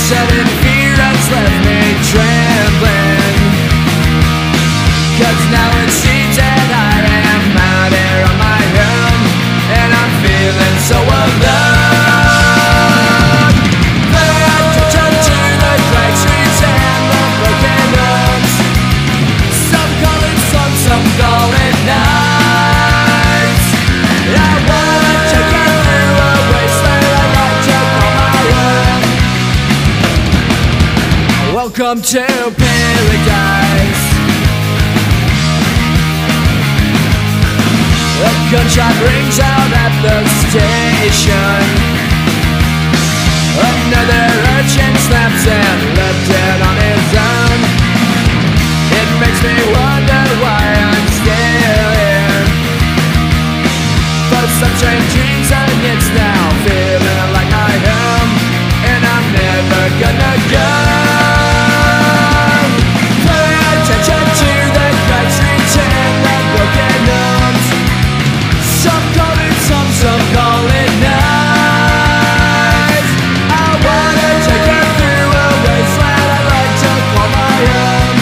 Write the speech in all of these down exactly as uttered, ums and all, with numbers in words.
sudden fear has left me trembling, 'cause now it seems that I am out here on my own, and I'm feeling so alone. Pay attention to the great streets and the broken homes. Some call it sun, some call it nights. I wanna take you through a wasteland I like to call my own. Welcome to paradise. A gunshot rings out at the station. Another urchin snaps and left dead on his own. It makes me wonder why I'm still here. For some strange reason it's now feeling like my home, and I'm never gonna go. Pay attention to the crowd streets and the broken homes. Some call it some, some call it nights. I wanna take you through a wasteland I like to call my home.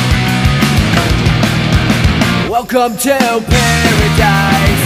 Welcome to paradise.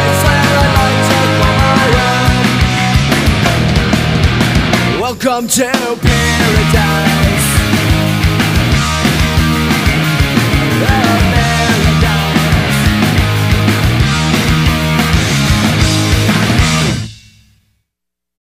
Welcome to